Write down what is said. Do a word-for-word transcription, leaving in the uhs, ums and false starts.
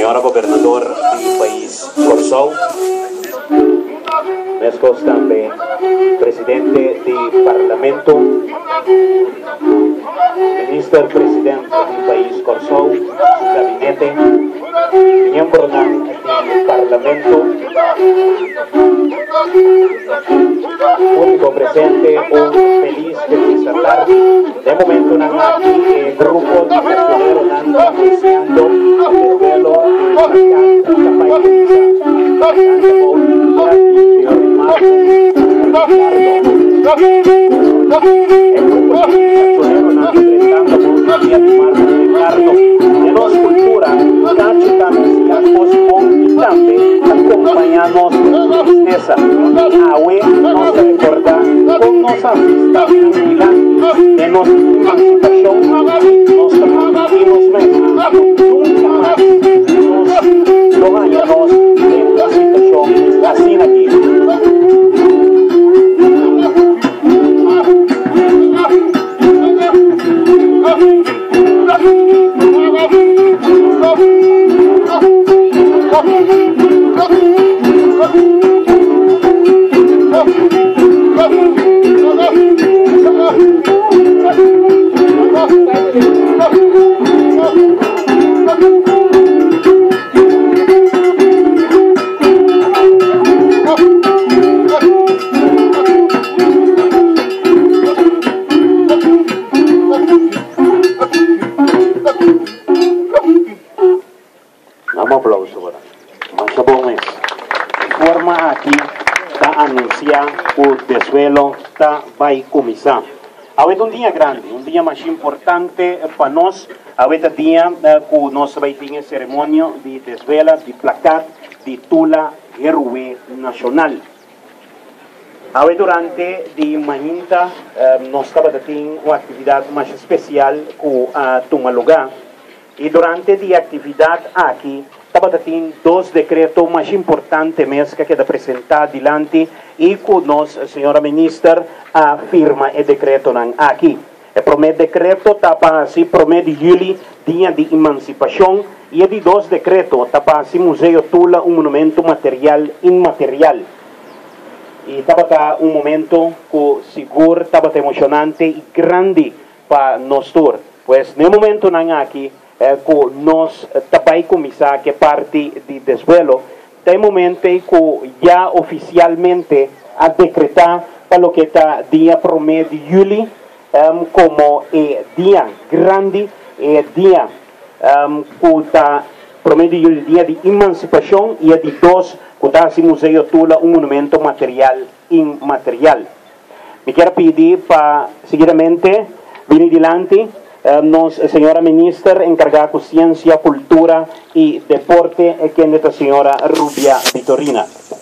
senhora governador do país Corsou, mescos também presidente do parlamento, ministro presidente do país Corsou, su gabinete, miembro do parlamento, único presente, un feliz feliz tarde. De momento nan aquí el grupo de personeros nan anunciando el vuelo acompañarnos de esa agua, no se recuerda con nuestra amistad de nuestra emancipación, nos transmitimos nunca más nos dos años de emancipación así aquí. Vamos aplauso ahora. Más abones. Forma aquí está anunciar el desvelo está va a comenzar. Ahorita un día grande, un día más importante para nosotros. Ahorita día que nos va a tener ceremonia de desvela, de placar, de Tula Héroe Nacional. Ahorita durante de mañana nos estaba teniendo una actividad más especial que a tomar lugar. Y durante la actividad aquí, estaba teniendo dos decretos más importantes mes que queda presentar delante y con nos, señora ministra, a firma el decreto aquí. El primer decreto tapa así, primer de julio, día de emancipación, y el de dos decretos tapa así, Museo Tula, un monumento material inmaterial. Y estaba acá un momento que seguro estaba emocionante y grande para nosotros. Pues en el momento aquí, Eh, que nos vai começar que parte de desvelo, tem momento que já oficialmente a decretar para o que está dia primeiro de julho um, como é dia grande, é dia um, que está primeiro de julho, dia de emancipação, e é de dois que está assim Museu Tula, um monumento material imaterial. Me quero pedir para seguidamente vir adiante. Uh, nos, señora ministra encargada de Ciencia, Cultura y Deporte, que es la señora Rubia Vitorina.